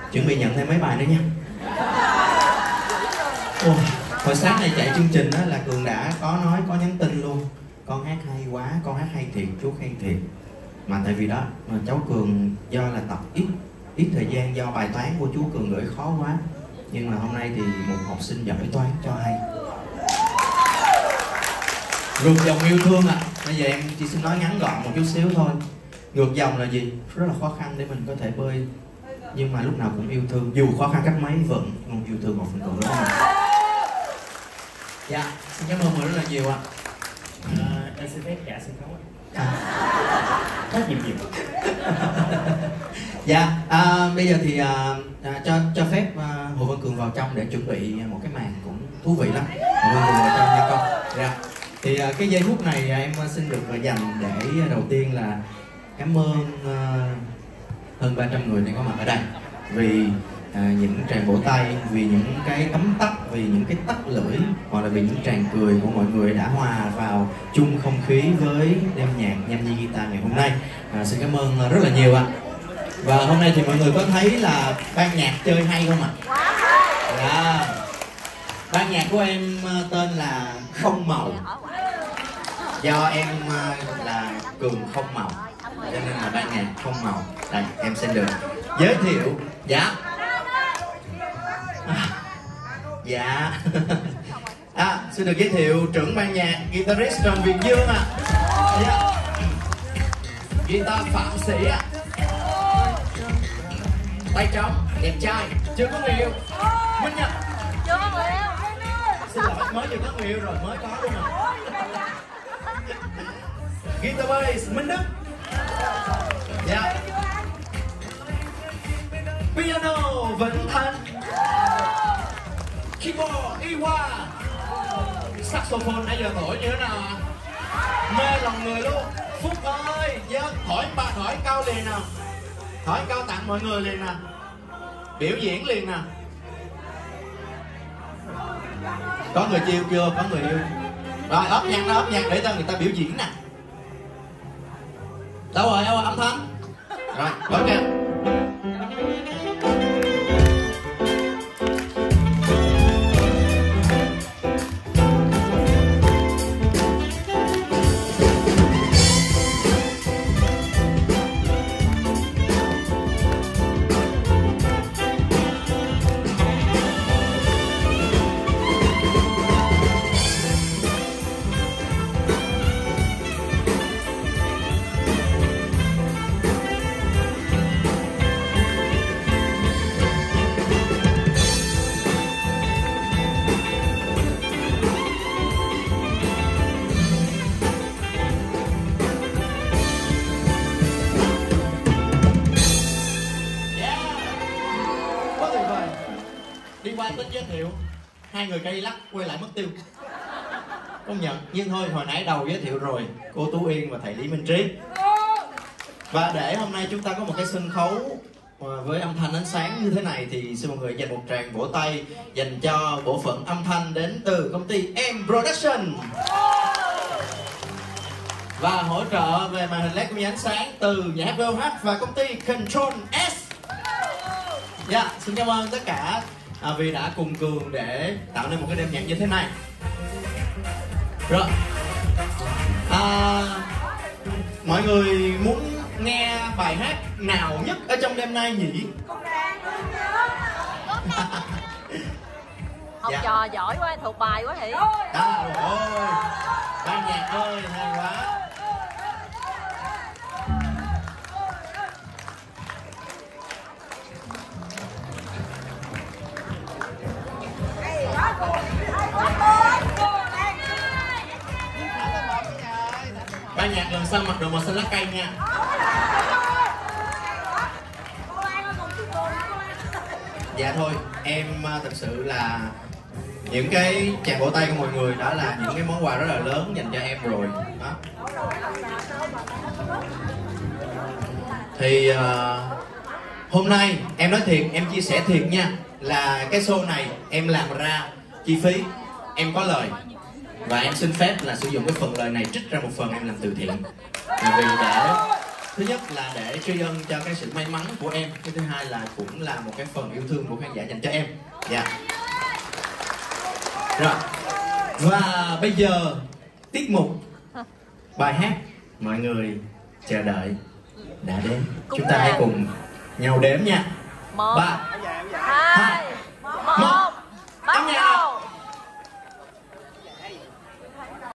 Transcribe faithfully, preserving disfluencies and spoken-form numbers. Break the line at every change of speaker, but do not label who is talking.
chuẩn bị nhận thêm mấy bài nữa nha. Ồ, hồi sáng này chạy chương trình đó là Cường đã có nói, có nhắn tin luôn. Con hát hay quá, con hát hay thiệt, chú hay thiệt. Mà tại vì đó, mà cháu Cường do là tập ít ít thời gian, do bài toán của chú Cường gửi khó quá. Nhưng mà hôm nay thì một học sinh giỏi toán cho hay. Ngược dòng yêu thương ạ. À. Bây giờ em chỉ xin nói ngắn gọn một chút xíu thôi. Ngược dòng là gì? Rất là khó khăn để mình có thể bơi, nhưng mà lúc nào cũng yêu thương. Dù khó khăn cách mấy vẫn luôn yêu thương một phần Cường, đúng không ạ? Dạ, xin cảm ơn mọi người rất là nhiều ạ.
À, em xin phép trả sân khấu ạ.
À.
Rất nhiều nhiều.
Dạ, à, bây giờ thì à, à, cho cho phép à, Hồ Văn Cường vào trong để chuẩn bị một cái màn cũng thú vị lắm. Hồ Văn Cường vào trong nha con. Dạ. Thì à, cái giây phút này à, em xin được dành để đầu tiên là cảm ơn à, hơn ba trăm người đang có mặt ở đây vì à, những tràng vỗ tay, vì những cái tấm tắc, vì những cái tắt lưỡi, hoặc là vì những tràng cười của mọi người đã hòa vào chung không khí với đêm nhạc Nhâm Nhi Guitar ngày hôm nay. À, xin cảm ơn rất là nhiều ạ. Và hôm nay thì mọi người có thấy là ban nhạc chơi hay không ạ? Dạ. Ban nhạc của em tên là Không Màu. Do em là Cường không màu, cho nên là ban nhạc Không Màu. Đây, em xin được giới thiệu. Dạ. À, dạ. À, xin được giới thiệu trưởng ban nhạc guitarist Trần Việt Dương ạ. À. Dạ. Guitar Phạm Sĩ ạ. À. Tay trống, đẹp trai, chưa có người yêu. Minh Nhật.
Chưa có người yêu.
Xin lỗi, mới vừa có người yêu rồi, mới có luôn à. Guitar bass, Minh Đức. Dạ. Piano, Vĩnh Thành. Keyboard, Iwa. Saxophone nãy giờ thổi như thế nào ạ? Mê lòng người luôn. Phúc ơi, dân, thổi ba thổi cao liền nào. Thổi cao tặng mọi người liền nè. Biểu diễn liền nè. Có người yêu chưa? Có người yêu. Rồi, ốp nhạc đó, ốp nhạc để cho người ta biểu diễn nè. Đâu rồi, đâu rồi, âm thanh. Rồi, gói kìa. Đi qua tính giới thiệu hai người cây lắc quay lại mất tiêu, công nhận. Nhưng thôi, hồi nãy đầu giới thiệu rồi, cô Tú Yên và thầy Lý Minh Trí. Và để hôm nay chúng ta có một cái sân khấu với âm thanh ánh sáng như thế này thì xin mọi người dành một tràng vỗ tay dành cho bộ phận âm thanh đến từ công ty M Production, và hỗ trợ về màn hình led cũng như ánh sáng từ nhà hát vê o hát và công ty Control S. Dạ, yeah, xin cảm ơn tất cả à, vì đã cùng Cường để tạo nên một cái đêm nhạc như thế này. Rồi, à, mọi người muốn nghe bài hát nào nhất ở trong đêm nay nhỉ?
Học dạ. Trò giỏi quá, thuộc bài quá vậy.
Đó, ôi, ban nhạc ơi, hay quá. Ban nhạc lần sau mặc đồ màu xanh lá cây nha. Dạ thôi, em thật sự là những cái tràng vỗ tay của mọi người đã là những cái món quà rất là lớn dành cho em rồi đó. Thì uh, hôm nay em nói thiệt, em chia sẻ thiệt nha, là cái show này em làm ra chi phí, em có lời, và em xin phép là sử dụng cái phần lời này trích ra một phần em làm từ thiện, là vì để Thứ nhất là để tri ân cho cái sự may mắn của em. Cái thứ hai là cũng là một cái phần yêu thương của khán giả dành cho em. Dạ. Rồi. Và bây giờ tiết mục bài hát mọi người chờ đợi đã đến. Chúng ta hãy cùng nhau đếm nha.
Một,
Ba,
hai,